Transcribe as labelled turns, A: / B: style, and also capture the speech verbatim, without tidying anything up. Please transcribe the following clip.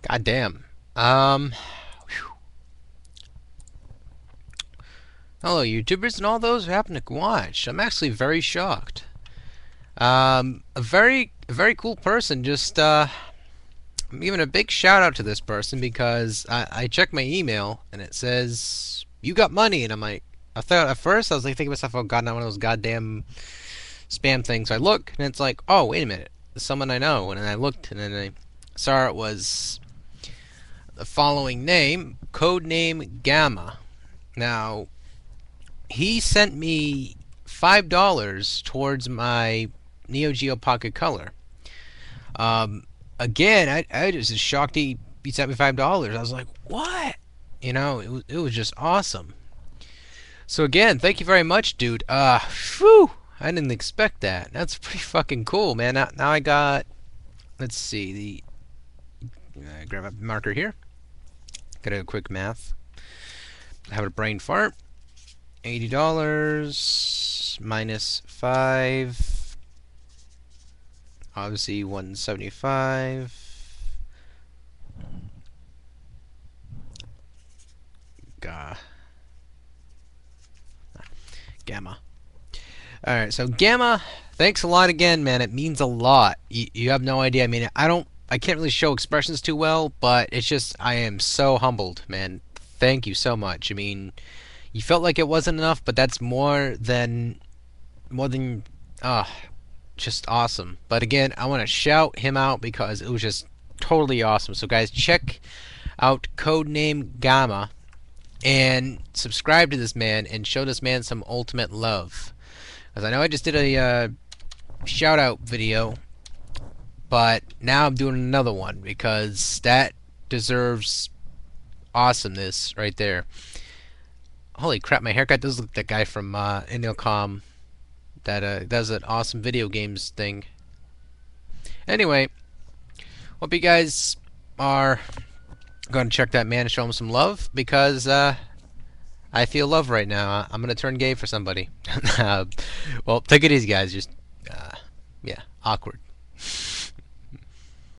A: God damn. Um, whew. Hello, YouTubers and all those who happen to watch. I'm actually very shocked. Um, a very, a very cool person. Just, uh, I'm giving a big shout out to this person because I, I checked my email and it says you got money, and I'm like, I thought at first I was like thinking to myself, oh god, not one of those goddamn spam things. So I look and it's like, oh wait a minute, it's someone I know, and then I looked and then I saw it was the following name, codename Gamma. Now, he sent me five dollars towards my Neo Geo Pocket Color. Um, again, I I was just shocked he, he sent me five dollars. I was like, what? You know, it was it was just awesome. So again, thank you very much, dude. Uh, phew, I didn't expect that. That's pretty fucking cool, man. Now, now I got. Let's see the. Uh, grab a marker here. Gotta do a quick math. Have a brain fart. Eighty dollars minus five. Obviously, one seventy-five. Gah. Gamma. All right, so Gamma. Thanks a lot again, man. It means a lot. You, you have no idea. I mean, I don't. I can't really show expressions too well, but it's just I am so humbled, man. Thank you so much. I mean, you felt like it wasn't enough, but that's more than more than ah, uh, just awesome. But again, I want to shout him out because it was just totally awesome. So guys, check out Codename Gamma and subscribe to this man and show this man some ultimate love. Because I know I just did a uh, shout out video, but now I'm doing another one because that deserves awesomeness right there. Holy crap, my haircut does look like that guy from uh, Indelcom that uh, does an awesome video games thing. Anyway, hope you guys are going to check that man and show him some love because uh, I feel love right now. I'm going to turn gay for somebody. uh, well, take it easy, guys. Just, uh, yeah, awkward.